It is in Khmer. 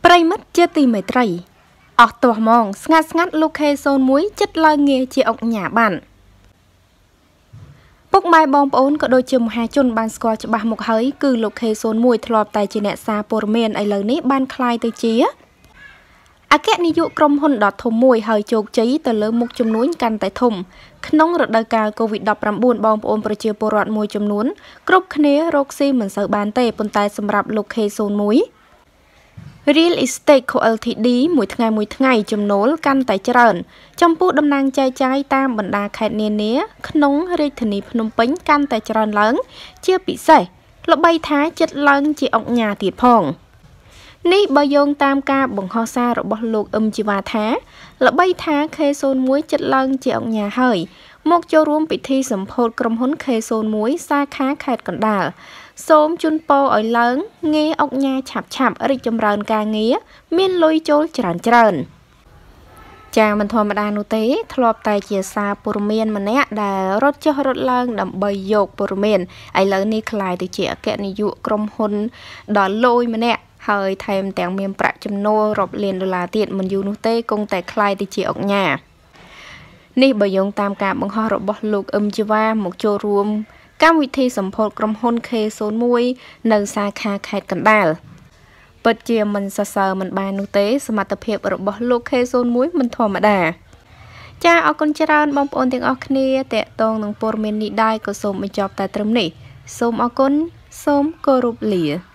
ប្រិមិត្តជាទីមេត្រីអស់ទាស់ហ្មងស្ងាត់លោកខេ01ចិត្តឡើងងារជាអង្គញាបានពុកម៉ែបងប្អូនក៏ដូចជាមហាជនបានស្គាល់ច្បាស់មុខហើយគឺលោកខេ01ធ្លាប់តែជាអ្នកសារព័ត៌មានឥឡូវនេះបានคล้ายទៅជាអគ្គនាយកក្រុមហ៊ុនដ៏ធំមួយហើយជោគជ័យទៅលើមុខចំនួនកាន់តែធំក្នុងរដូវកាល COVID-19 បងប្អូនប្រជាពលរដ្ឋមួយចំនួនគ្រប់គ្នារកស៊ីមិនសូវបានទេប៉ុន្តែសម្រាប់លោកខេ01 Real Estate Co Ltd មួយថ្ងៃចំណូលកាន់តែច្រើនចំពោះតំណែងចែកចាយតាមបណ្ដាខេត្តនានាក្នុងរាជធានីភ្នំពេញកាន់តែច្រើនឡើងជាពិសេសល្បីថាចិត្តឡើងជាអង្គញាទៀតផងនេះបើយោងតាមការបង្ហោះសាររបស់លោកអឹមជីវ៉ាថាល្បីថា K01 ចិត្តឡើងជាអង្គញាហើយមកចូលរួមពិធីសម្ពោធក្រុមហ៊ុន K01 សាខាខេត្តកណ្ដាលសូមជូនពរឲ្យឡើងងារអង្គញាឆាប់រីកចម្រើនការងារមានលុយចូលច្រើនចាមិនធម្មតានោះទេធ្លាប់តែជាសារព័ត៌មានម្នាក់ដែលរត់ចុះរត់ឡើងដើម្បីយកព័ត៌មានឥឡូវនេះក្លាយទៅជាអគ្គនាយកក្រុមហ៊ុនដ៏លយម្នាក់ហើយថែមទាំងមានប្រាក់ចំណូលរាប់លានដុល្លារទៀតមិនយូរនោះទេគង់តែក្លាយទៅជាអង្គញានេះបើយោងតាមការបង្ហោះរបស់លោកអឹមជីវ៉ាមកចូលរួមកម្មវិធីសម្ពោធក្រុមហ៊ុន K01 នៅសាខាខេត្តកណ្ដាលពិតជាមិនសរសើរមិនបាននោះទេសមត្ថភាពរបស់លោក K01 មិនធម្មតាចាអរគុណច្រើនបងប្អូនទាំងអស់គ្នាតេតងនឹងព័ត៌មាននេះដែរក៏សូមបញ្ចប់តែត្រឹមនេះសូមអរគុណសូមគោរពលា